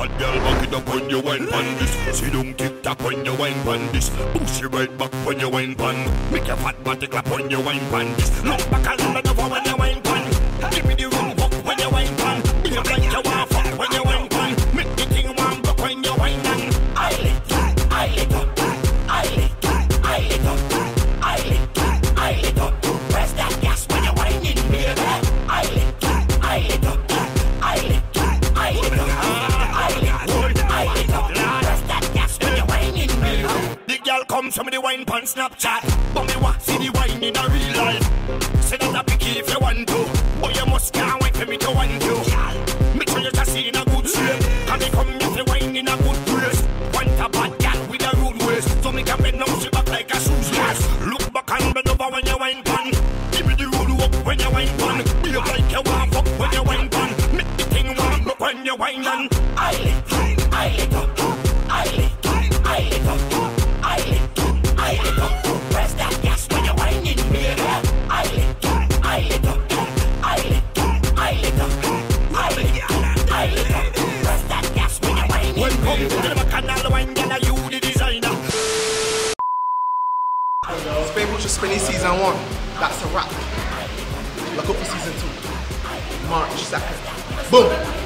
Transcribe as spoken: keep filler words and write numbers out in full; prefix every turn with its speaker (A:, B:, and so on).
A: Bad girl, back it up when you wine pan this. See don't tick tock when you wine pan this. Push your right back when you wine pan. Make your fat body clap when you wine pan this. Look back and bend over when you wine pan. Give me the room walk when you wine pan. Be a like you want fuck when you wine pan. Make the thing warm up when you wine pan. I lick, I lick up, I lick, I lick up, I lick, I lick up. Press that gas when you wine in, baby. I lick, I lick up, I lick, I lick up, I lick, I lick up. Press that gas when you wine in, baby. The girl comes from the wine pan Snapchat, but me want see the wine in a real life. Say that a picky if you want to, but you must can't wait for me to want you. Make sure you just see in a good shape, and me come if you wine in a good place. Want a bad girl with a rude waist, so me can bend down she back like a shoeless. Look back and bend over when you wine pan. Give me the rude walk when you wine pan. Be up like you want fuck when you wine pan. Make the thing warm up when you wine pan. I lick, I lick up, I lick, I lick up, I lick, I lick up. Press that gas when you wine in, baby. I lick, I lick up, I lick, I lick up, I lick, I lick up. Press that gas when you wine in, baby. Welcome to the Bacchanal Wine, girl, are you the designer?
B: Spade just finished season one. That's a wrap. Look up for season two. March second. Boom!